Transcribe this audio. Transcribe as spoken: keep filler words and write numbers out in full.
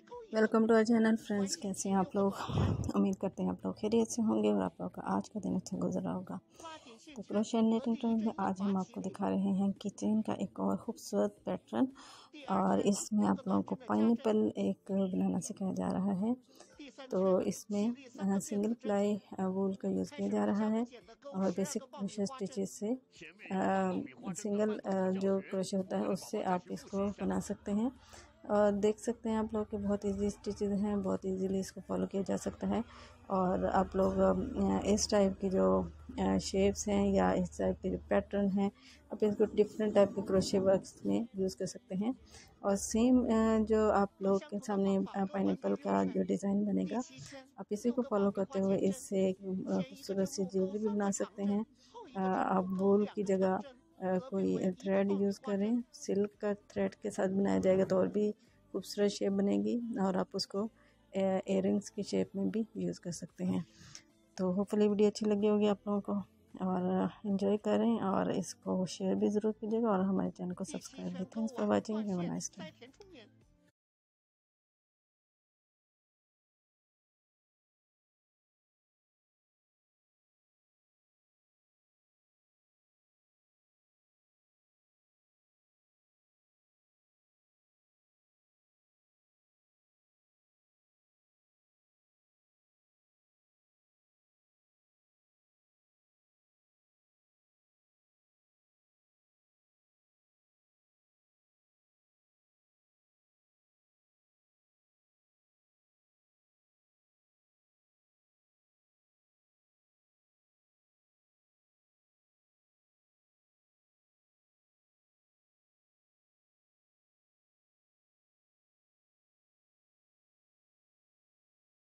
Welcome to our channel friends. कैसे हैं आप लोग? उम्मीद करते हैं आप लोग खैरियत से होंगे और आप लोगों का आज का दिन अच्छा गुजर रहा होगा। तो क्रोशे नेटिंग ट्रेंड में आज हम आपको दिखा रहे हैं कि चेन का एक और खूबसूरत पैटर्न, और इसमें आप लोगों को पाइनएप्पल एक बनाना सिखाया जा रहा है। तो इसमें सिंगल प्लाई वूल का यूज़ किया जा रहा है और बेसिक क्रोशे स्टिचेस से आ, सिंगल आ, जो क्रोशे होता है उससे आप इसको बना सकते हैं। और देख सकते हैं आप लोग कि बहुत इजी स्टिचेस हैं, बहुत इजीली इसको फॉलो किया जा सकता है। और आप लोग इस टाइप की जो शेप्स हैं या इस टाइप के जो पैटर्न हैं, आप इसको डिफरेंट टाइप के क्रोशे वर्क्स में यूज़ कर सकते हैं। और सेम जो आप लोग के सामने पाइनएप्पल का जो डिज़ाइन बनेगा, आप इसी को फॉलो करते हुए इससे एक खूबसूरत सी ज्वेलरी भी बना सकते हैं। आप वूल की जगह आ, कोई थ्रेड यूज़ करें, सिल्क का थ्रेड के साथ बनाया जाएगा तो और भी खूबसूरत शेप बनेगी, और आप उसको इयररिंग्स की शेप में भी यूज़ कर सकते हैं। तो होपफुली वीडियो अच्छी लगी होगी आप लोगों को, और इन्जॉय करें और इसको शेयर भी ज़रूर कीजिएगा और हमारे चैनल को सब्सक्राइब भी। Thanks for watching. Have a nice day.